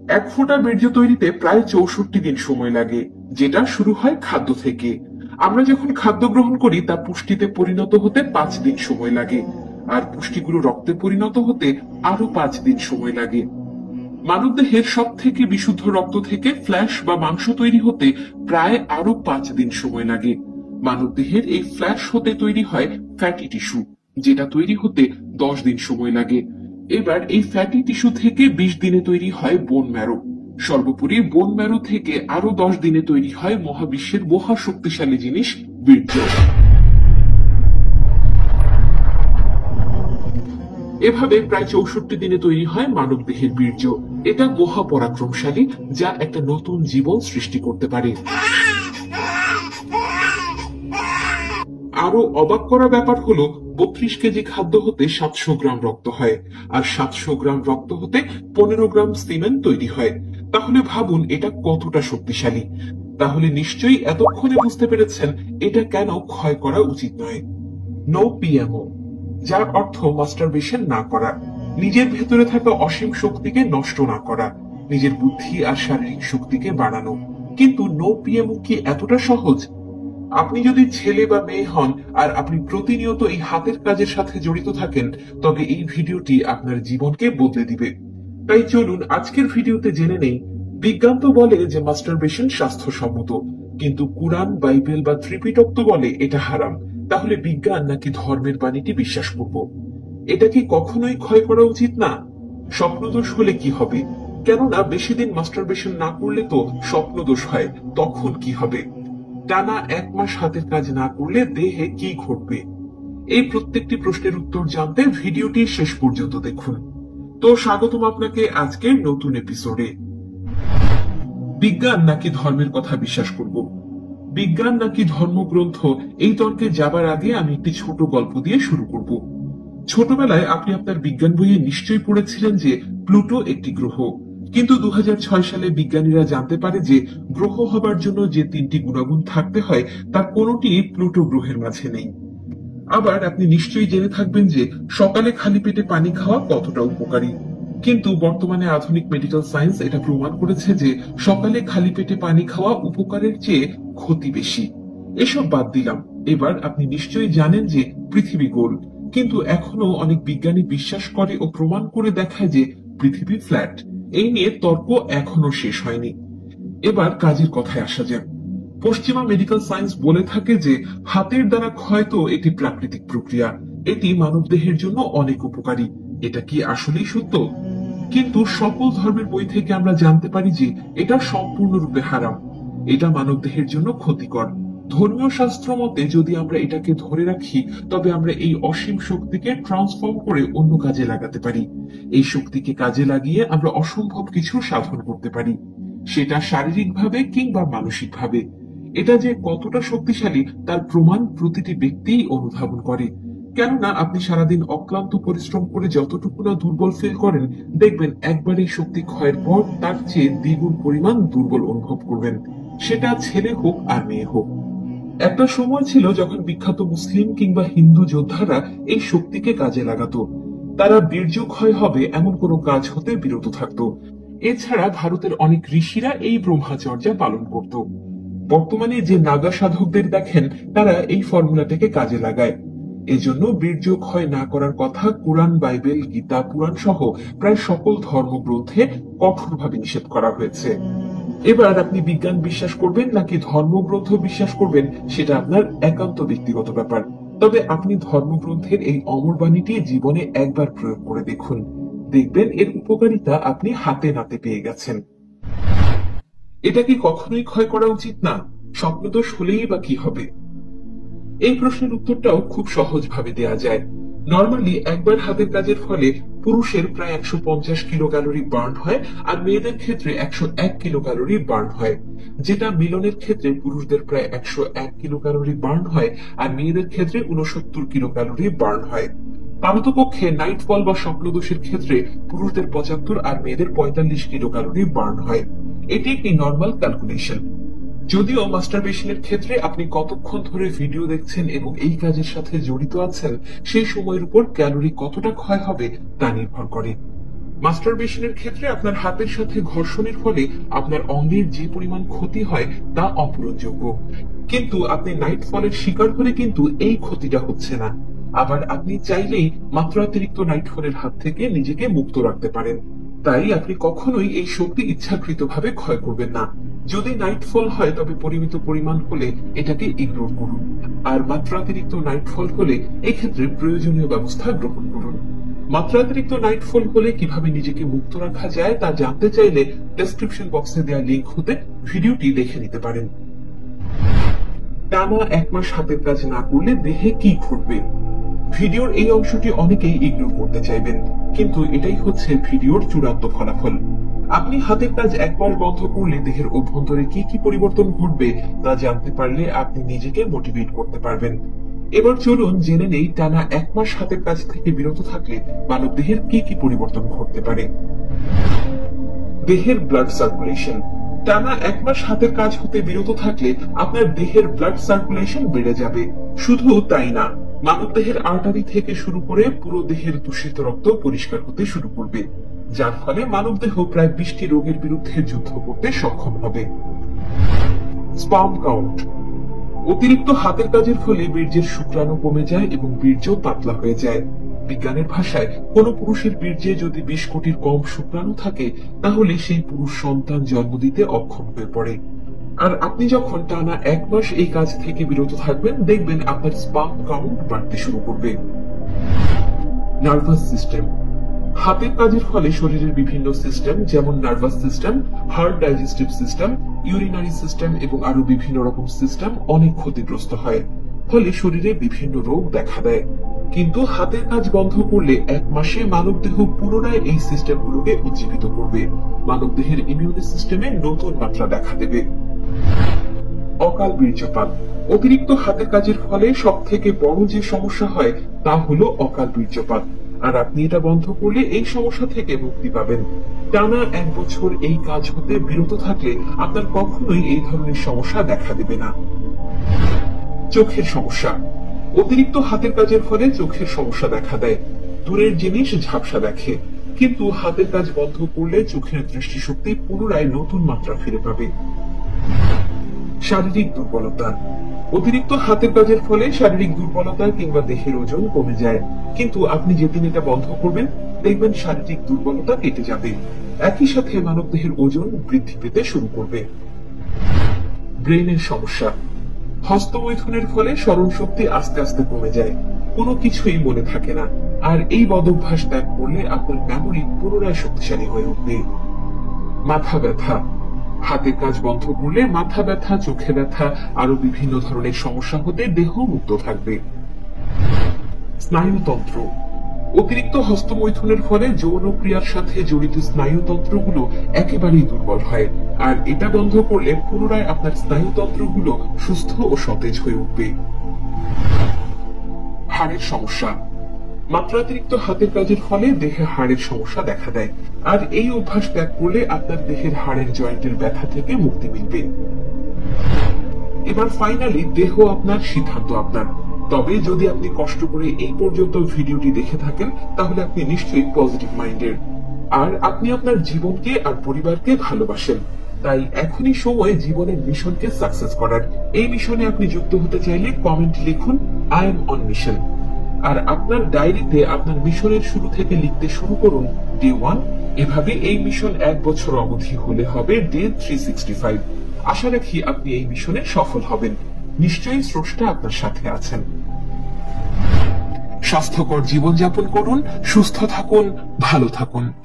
এক ফোঁটা বীর্য তৈরিতে প্রায় 64 দিন সময় লাগে, যেটা শুরু হয় খাদ্য থেকে। আমরা যখন খাদ্য গ্রহণ করি তা পুষ্টিতে পরিণত হতে 5 দিন সময় লাগে, আর পুষ্টিগুলো রক্তে পরিণত হতে আরো 5 দিন সময় লাগে। মানবদেহের সব থেকে বিশুদ্ধ রক্ত থেকে ফ্ল্যাশ বা মাংস তৈরি হতে প্রায় আরো 5 দিন সময় লাগে। মানবদেহের এই ফ্ল্যাশ হতে তৈরি হয় ফ্যাটি টিস্যু, যেটা তৈরি হতে 10 দিন সময় লাগে। এবার এই ফ্যাটি টিস্যু থেকে 20 দিনে তৈরি হয় বোন ম্যারো। সর্বোপরি বোন ম্যারো থেকে আরো 10 দিনে তৈরি হয় মহাবিশ্বের মহা শক্তিশালী জিনিস বীর্য। এভাবে প্রায় 64 দিনে তৈরি হয় মানব দেহের বীর্য। এটা মহা পরাক্রমশালী, যা একটা নতুন জীবন সৃষ্টি করতে পারে। আরো অবাক করা ব্যাপার হলো 32 কেজি খাদ্য হতে 700 গ্রাম রক্ত হয়, আর 700 গ্রাম রক্ত হতে 15 গ্রাম সিমেন্ট তৈরি হয়। তাহলে ভাবুন এটা কতটা শক্তিশালী। তাহলে নিশ্চয়ই এতক্ষণে বুঝতে পেরেছেন এটা কেন ক্ষয় করা উচিত নয়। নো পিএমও, যার অর্থ মাস্টারবেশন না করা, নিজের ভেতরে থাকা অসীম শক্তিকে নষ্ট না করা, নিজের বুদ্ধি আর শারীরিক শক্তিকে বাড়ানো। কিন্তু নো পিএমও কি এতটা সহজ? আপনি যদি ছেলে বা মেয়ে হন আর আপনি প্রতিনিয়ত এই হাতের কাজের সাথে জড়িত থাকেন, তবে এই ভিডিওটি আপনার জীবনকে বদলে দিবে। তাই চলুন আজকের ভিডিওতে জেনে নেই, বিজ্ঞান তো বলে যে মাস্টারবেশন স্বাস্থ্যসম্মত, কিন্তু কুরআন, বাইবেল বা ত্রিপিটক তো বলে এটা হারাম। তাহলে বিজ্ঞান নাকি ধর্মের বাণীটি বিশ্বাস করব? এটা কি কখনোই ক্ষয় করা উচিত না? স্বপ্নদোষ হলে কি হবে? কেননা বেশি দিন মাস্টারবেশন না করলে তো স্বপ্নদোষ হয়, তখন কি হবে? টানা 1 মাস হাতের কাজ না করলে দেহে কি ঘটবে? এই প্রত্যেকটি প্রশ্নের উত্তর জানতে ভিডিওটি শেষ পর্যন্ত দেখুন। তো স্বাগতম আপনাকে আজকের নতুন এপিসোডে। বিজ্ঞান নাকি ধর্মের কথা বিশ্বাস করব? বিজ্ঞান নাকি ধর্মগ্রন্থ, এই তর্কে যাবার আগে আমি একটি ছোট গল্প দিয়ে শুরু করব। ছোটবেলায় আপনি আপনার বিজ্ঞান বইয়ে নিশ্চয়ই পড়েছিলেন যে প্লুটো একটি গ্রহ, কিন্তু 2006 সালে বিজ্ঞানীরা জানতে পারে যে গ্রহ হবার জন্য যে 3টি গুণাগুণ থাকতে হয় তার কোনোটি প্লুটো গ্রহের মাঝে নেই। আবার আপনি নিশ্চয়ই জেনে থাকবেন যে সকালে খালি পেটে পানি খাওয়া কতটা উপকারী, কিন্তু বর্তমানে আধুনিক মেডিকেল সায়েন্স এটা প্রমাণ করেছে যে সকালে খালি পেটে পানি খাওয়া উপকারের চেয়ে ক্ষতি বেশি। এসব বাদ দিলাম, এবার আপনি নিশ্চয়ই জানেন যে পৃথিবী গোল, কিন্তু এখনো অনেক বিজ্ঞানী বিশ্বাস করে ও প্রমাণ করে দেখায় যে পৃথিবী ফ্ল্যাট। এই নিয়ে তর্ক এখনো শেষ হয়নি। এবার কাজের কথায় আসা যাক। পশ্চিমা মেডিকেল সায়েন্স বলে থাকে যে হাতের দ্বারা ক্ষয় তো একটি প্রাকৃতিক প্রক্রিয়া, এটি মানবদেহের জন্য অনেক উপকারী। এটা কি আসলেই সত্য? কিন্তু সকল ধর্মের বই থেকে আমরা জানতে পারি যে এটা সম্পূর্ণরূপে হারাম, এটা মানবদেহের জন্য ক্ষতিকর। ধর্মীয় শাস্ত্র মতে যদি আমরা এটাকে ধরে রাখি, তবে আমরা এই অসীম শক্তিকে ট্রান্সফর্ম করে অন্য কাজে লাগাতে পারি। এই শক্তিকে কাজে লাগিয়ে আমরা অসম্ভব কিছু সাধন করতে পারি, সেটা শারীরিকভাবে কিংবা মানসিকভাবে। এটা যে কতটা শক্তিশালী তার প্রমাণ প্রতিটি ব্যক্তিই অনুধাবন করে। কেননা আপনি সারাদিন অক্লান্ত পরিশ্রম করে যতটুকু না দুর্বল ফিল করেন, দেখবেন একবার এই শক্তি ক্ষয়ের পর তার চেয়ে দ্বিগুণ পরিমাণ দুর্বল অনুভব করবেন, সেটা ছেলে হোক আর মেয়ে হোক। একটা সময় ছিল যখন বিখ্যাত মুসলিম কিংবা হিন্দু যোদ্ধারা এই শক্তিকে কাজে লাগাতো। তারা বীর্য ক্ষয় হবে এমন কোনো কাজ হতে বিরত থাকতো। এছাড়া ভারতের অনেক ঋষিরা এই ব্রহ্মচর্যা পালন করত। বর্তমানে যে নাগা সাধকদের দেখেন, তারা এই ফর্মুলাটাকে কাজে লাগায়। এজন্য বীর্য ক্ষয় না করার কথা কুরআন, বাইবেল, গীতা, পুরাণ সহ প্রায় সকল ধর্মগ্রন্থে কঠোরভাবে নিষেধ করা হয়েছে। এবার আপনি বিজ্ঞান বিশ্বাস করবেন নাকি ধর্মগ্রন্থ বিশ্বাস করবেন, সেটা আপনার একান্ত ব্যক্তিগত ব্যাপার। তবে আপনি ধর্মগ্রন্থের এই অমর বাণীটি জীবনে একবার প্রয়োগ করে দেখুন, দেখবেন এর উপকারিতা আপনি হাতে নাতে পেয়ে গেছেন। এটা কি কখনোই ক্ষয় করা উচিত না? স্বপ্নদোষ হলেই বা কি হবে? এই প্রশ্নের উত্তরটাও খুব সহজভাবে দেয়া যায়। নরমালি একবার হাতের কাজের ফলে পুরুষের প্রায় 150 কিলো ক্যালোরি বার্ন হয়, আর মেয়েদের ক্ষেত্রে 101 কিলো ক্যালোরি বার্ন হয়। যেটা মিলনের ক্ষেত্রে পুরুষদের প্রায় 101 কিলো ক্যালোরি বার্ন হয়, আর মেয়েদের ক্ষেত্রে 69 কিলো ক্যালোরি বার্ন হয়। পারতপক্ষে নাইট ফল বা স্বপ্নদোষের ক্ষেত্রে পুরুষদের 75 আর মেয়েদের 45 কিলো ক্যালোরি বার্ন হয়। এটি একটি নর্মাল ক্যালকুলেশন। যদিও মাস্টারবেশনের ক্ষেত্রে আপনি কতক্ষণ ধরে ভিডিও দেখছেন এবং এই কাজের সাথে জড়িত আছেন, সেই সময়ের উপর ক্যালোরি কতটা ক্ষয় হবে তা নির্ভর করে। মাস্টারবেশনের ক্ষেত্রে আপনার হাতের সাথে ঘর্ষণের ফলে আপনার অঙ্গের যে পরিমাণ ক্ষতি হয় তা অপূরণযোগ্য, কিন্তু আপনি নাইট ফলের শিকার হলে কিন্তু এই ক্ষতিটা হচ্ছে না। আবার আপনি চাইলেই মাত্রাতিরিক্ত নাইট ফলের হাত থেকে নিজেকে মুক্ত রাখতে পারেন। তাই আপনি কখনোই এই শক্তি ইচ্ছাকৃতভাবে ক্ষয় করবেন না। যদি নাইটফল হয় তবে পরিমিত পরিমাণ হলে এটাকে ইগনোর করুন, আর মাত্রাতিরিক্ত নাইটফল হলে এক্ষেত্রে প্রয়োজনীয় ব্যবস্থা গ্রহণ করুন। মাত্রাতিরিক্ত নাইটফল হলে কিভাবে নিজেকে মুক্ত রাখা যায় তা জানতে চাইলে ডেসক্রিপশন বক্সে দেওয়া লিংক হতে ভিডিওটি দেখে নিতে পারেন। টানা 1 মাস হাতের কাজ না করলে দেহে কি ঘটবে? ভিডিওর এই অংশটি অনেকেই ইগনোর করতে চাইবেন, কিন্তু এটাই হচ্ছে ভিডিওর চূড়ান্ত ফলাফল। আপনি হাতের কাজ 1 মাস বন্ধ করলে দেহের অভ্যন্তরে কি কি পরিবর্তন ঘটবে তা জানতে পারলে আপনি নিজেকে মোটিভেট করতে পারবেন। এবার চলুন জেনে নেই টানা 1 মাস হাতের কাজ থেকে বিরত থাকলে মানব দেহের কি কি পরিবর্তন ঘটতে পারে। দেহের ব্লাড সার্কুলেশন। টানা 1 মাস হাতের কাজ হতে বিরত থাকলে আপনার দেহের ব্লাড সার্কুলেশন বেড়ে যাবে। শুধু তাই না, মানবদেহের আর্টারি থেকে শুরু করে পুরো দেহের দূষিত রক্ত পরিষ্কার হতে শুরু করবে, যার ফলে মানবদেহ প্রায় 20টি রোগের বিরুদ্ধে যুদ্ধ করতে সক্ষম হবে। Sperm count. অতিরিক্ত হাতের কাজের ফলে বীর্যের শুক্রাণু কমে যায় এবং বীর্য পাতলা হয়ে যায়। বিজ্ঞানের ভাষায় কোন পুরুষের বীর্যে যদি 20 কোটির কম শুক্রাণু থাকে তাহলে সেই পুরুষ সন্তান জন্ম দিতে অক্ষম হয়ে পড়ে। আর আপনি যখন টানা 1 মাস এই কাজ থেকে বিরত থাকবেন দেখবেন আপনার স্পার্ম কাউন্ট বাড়তে শুরু করবে। Nervous system. হাতের কাজের ফলে শরীরের বিভিন্ন সিস্টেম যেমন nervous system, heart digestive system, urinary system এবং আরো বিভিন্ন রকম সিস্টেম অনেক ক্ষতিগ্রস্ত হয়, ফলে শরীরে বিভিন্ন রোগ দেখা দেয়। কিন্তু হাতের কাজ বন্ধ করলে 1 মাসে মানবদেহ পুনরায় এই সিস্টেমগুলোকে উজ্জীবিত করবে। মানবদেহের ইমিউনি সিস্টেমে নতুন মাত্রা দেখা দেবে। অকাল বীর্যপাত। অতিরিক্ত হাতের কাজের ফলে সব থেকে বড় যে সমস্যা হয় তা হলো অকাল বীর্যপাত, আর আপনি এটা বন্ধ করলে এই সমস্যা থেকে মুক্তি পাবেন। টানা 1 বছর এই কাজ হতে বিরত থাকলে আপনার কখনোই এই ধরনের সমস্যা দেখা দেবে না। চোখের সমস্যা। অতিরিক্ত হাতের কাজের ফলে চোখের সমস্যা দেখা দেয়। দূরের জিনিস ঝাপসা দেখে, কিন্তু হাতের কাজ বন্ধ করলে চোখের দৃষ্টিশক্তি পুনরায় নতুন মাত্রা ফিরে পাবে। শারীরিক দুর্বলতা। অতিরিক্ত হাতের কাজের ফলে শারীরিক দুর্বলতা কিংবা দেহের ওজন কমে যায়, কিন্তু আপনি যেদিন এটা বন্ধ করবেন দেখবেন শারীরিক দুর্বলতা কেটে যাবে। একই সাথে মানবদেহের ওজন বৃদ্ধি পেতে শুরু করবে। ব্রেনের সমস্যা। হস্তমৈথুনের ফলে স্মরণ শক্তি আস্তে আস্তে কমে যায়, কোনো কিছুই মনে থাকে না, আর এই বদভ্যাস ত্যাগ করলে আপনার মেমোরি পুনরায় শক্তিশালী হয়ে উঠবে। মাথা ব্যথা। হাতের কাজ বন্ধ করলে মাথা ব্যথা, চোখে ব্যথা আরো বিভিন্ন ধরনের সমস্যা হতে দেহ মুক্ত থাকবে। স্নায়ুতন্ত্র। অতিরিক্ত হস্তমৈথুনের ফলে যৌন ক্রিয়ার সাথে জড়িত স্নায়ুতন্ত্রগুলো একেবারেই দুর্বল হয়, আর এটা বন্ধ করলে পুনরায় আপনার স্নায়ুতন্ত্রগুলো সুস্থ ও সতেজ হয়ে উঠবে। হাড়ের সমস্যা। মাত্রাতিরিক্ত হাতের কাজের ফলে দেহে হাড়ের সমস্যা দেখা দেয়, আর এই অভ্যাস ত্যাগ করলে আপনার দেহের হাড়ের জয়েন্টের ব্যথা থেকে মুক্তি মিলবে। এবার ফাইনালি দেহ আপনার, সিদ্ধান্ত আপনার। তবে যদি আপনি কষ্ট করে এই পর্যন্ত ভিডিওটি দেখে থাকেন তাহলে আপনি নিশ্চয়ই পজিটিভ মাইন্ডের, আর আপনি আপনার জীবনকে আর পরিবারকে ভালোবাসেন। তাই এখনই সময় জীবনের মিশনকে সাকসেস করার। এই মিশনে আপনি যুক্ত হতে চাইলে কমেন্ট লিখুন আই এম অন মিশন, আর আপনার ডায়েরিতে আপনার মিশনের শুরু থেকে লিখতে শুরু করুন ডে 1। এভাবে এই মিশন 1 বছর অবধি হলে হবে ডে 365। আশা রাখি আপনি এই মিশনে সফল হবেন। নিশ্চয়ই স্রষ্টা আপনার সাথে আছেন। স্বাস্থ্যকর জীবনযাপন করুন, সুস্থ থাকুন, ভালো থাকুন।